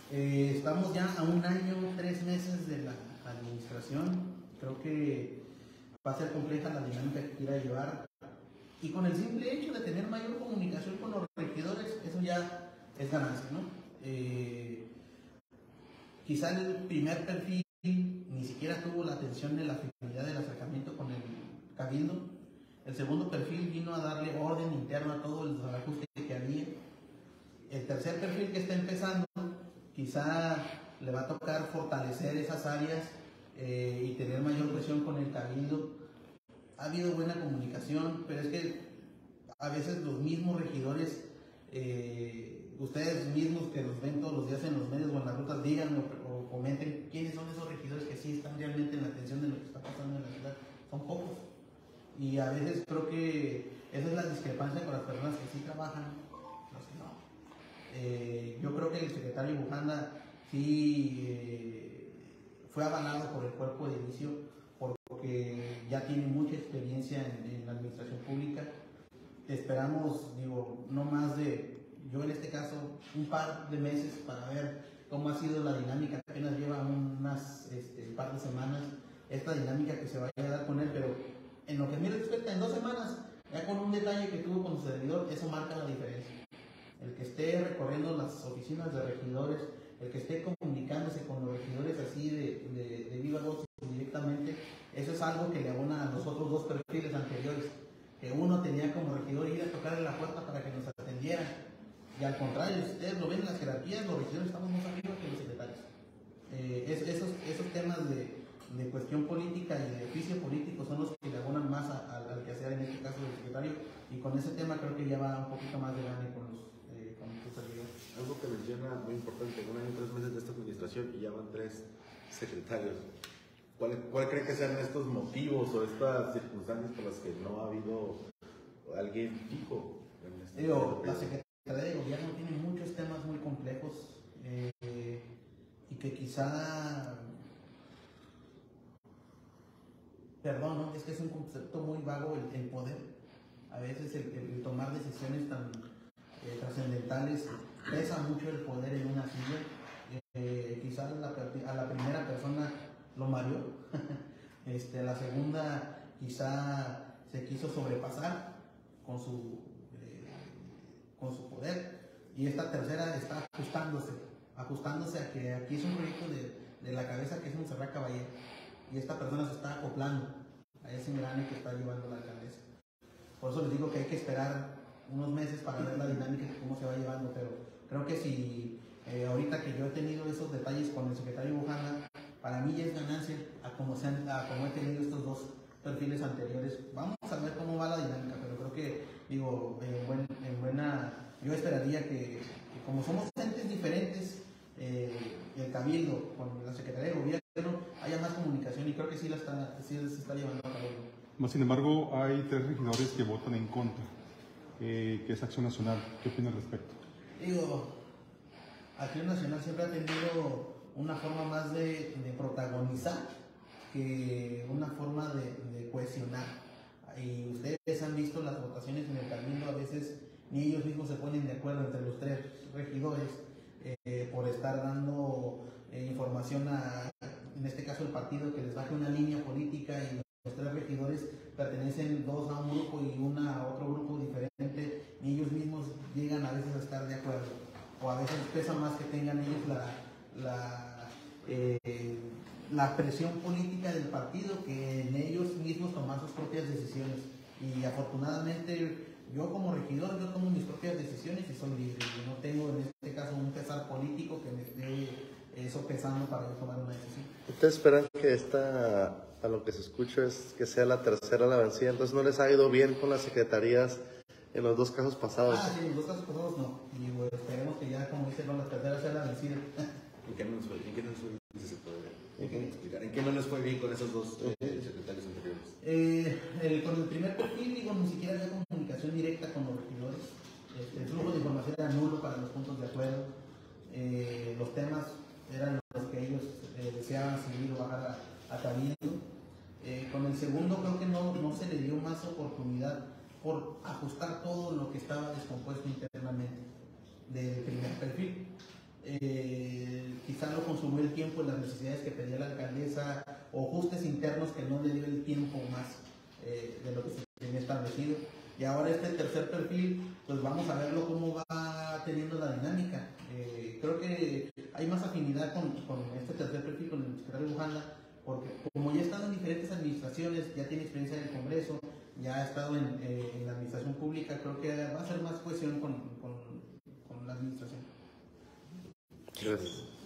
Estamos ya a 1 año, 3 meses de la administración. Creo que va a ser compleja la dinámica que quiera llevar. Y con el simple hecho de tener mayor comunicación con los regidores, eso ya es ganancia, ¿no? Quizá el primer perfil ni siquiera tuvo la atención de la finalidad del acercamiento con el cabildo. El segundo perfil vino a darle orden interno a todo el desajuste que había. El tercer perfil que está empezando, quizá le va a tocar fortalecer esas áreas y tener mayor presión con el cabildo. Ha habido buena comunicación, pero es que a veces los mismos regidores, ustedes mismos que los ven todos los días en los medios o en las rutas, digan o comenten quiénes son esos regidores que sí están realmente en la atención de lo que está pasando en la ciudad. Son pocos. Y a veces creo que esa es la discrepancia con las personas que sí trabajan, los que no. Yo creo que el secretario Bujanda sí fue avalado por el cuerpo de inicio porque ya tiene mucha experiencia en la administración pública. Esperamos, digo, no más de, yo en este caso, un par de meses para ver cómo ha sido la dinámica. Apenas lleva unas par de semanas esta dinámica que se vaya a dar con él, pero en lo que a mí respecta, en 2 semanas, ya con un detalle que tuvo con su servidor, eso marca la diferencia. El que esté recorriendo las oficinas de regidores, el que esté comunicándose con los regidores así de viva voz directamente, eso es algo que le abona a los otros 2 perfiles anteriores, que uno tenía como regidor ir a tocarle la puerta para que nos atendieran, y al contrario, ustedes lo ven en las jerarquías, los regidores estamos más arriba que los secretarios. Esos temas de cuestión política y de oficio político son los que le abonan más al quehacer, en este caso del secretario, y con ese tema creo que ya va un poquito más de gane con los servidores. Algo que menciona muy importante, 1 año y 3 meses de esta administración y ya van 3 secretarios. ¿Cuál cree que sean estos motivos o estas circunstancias por las que no ha habido alguien fijo en este La Secretaría de Gobierno tiene muchos temas muy complejos y que quizá, perdón, ¿no? Es que es un concepto muy vago el poder. A veces el tomar decisiones tan trascendentales pesa mucho el poder en una silla. Quizá a la primera persona lo mareó. La segunda quizá se quiso sobrepasar con su poder, y esta tercera está ajustándose a que aquí es un proyecto de la cabeza que es Montserrat Caballero, y esta persona se está acoplando a ese engrane que está llevando la alcaldesa. Por eso les digo que hay que esperar unos meses para ver la dinámica de cómo se va llevando, pero creo que si ahorita que yo he tenido esos detalles con el secretario Bujanda, para mí ya es ganancia a como he tenido estos 2 perfiles anteriores. Vamos a ver cómo va la dinámica, pero creo que, digo, yo esperaría que como somos entes diferentes, el cabildo con la Secretaría de Gobierno haya más comunicación, y creo que sí se está llevando a cabo. Sin embargo, hay 3 regidores que votan en contra, que es Acción Nacional. ¿Qué opina al respecto? Digo, Acción Nacional siempre ha tenido una forma más de protagonizar que una forma de cohesionar. Y ustedes han visto las votaciones en el cabildo, a veces ni ellos mismos se ponen de acuerdo entre los 3 regidores por estar dando información en este caso el partido, que les baje una línea política, y los 3 regidores pertenecen 2 a un grupo y 1 a otro grupo diferente, ni ellos mismos llegan a veces a estar de acuerdo, o a veces pesa más que tengan ellos la presión política del partido que en ellos mismos tomar sus propias decisiones. Y afortunadamente yo como regidor, yo tomo mis propias decisiones y soy libre. Yo no tengo en este caso un pesar político que me esté eso pesando para yo tomar una decisión. ¿Ustedes esperan que esta, a lo que se escucha, es que sea la tercera la vencida? Entonces no les ha ido bien con las secretarías en los 2 casos pasados. Sí, en los 2 casos pasados no. Y bueno, esperemos que ya, como dice, la tercera sea la vencida. ¿En qué no les fue bien? Si se puede explicar. ¿En qué no les fue bien con esos 2 secretarios anteriores? Con el primer perfil, digo, ni siquiera había comunicación directa con los regidores. El flujo de información era nulo para los puntos de acuerdo. Los temas eran los que ellos deseaban seguir o bajar a cabildo. Con el segundo creo que no se le dio más oportunidad por ajustar todo lo que estaba descompuesto internamente del primer perfil. consumió el tiempo en las necesidades que pedía la alcaldesa o ajustes internos que no le dio el tiempo más de lo que se tenía establecido. Y ahora este tercer perfil, pues vamos a verlo cómo va teniendo la dinámica. Creo que hay más afinidad con este tercer perfil, con el secretario Bujanda, porque como ya ha estado en diferentes administraciones, ya tiene experiencia en el Congreso, ya ha estado en la administración pública, creo que va a ser más cohesión con la administración. Gracias.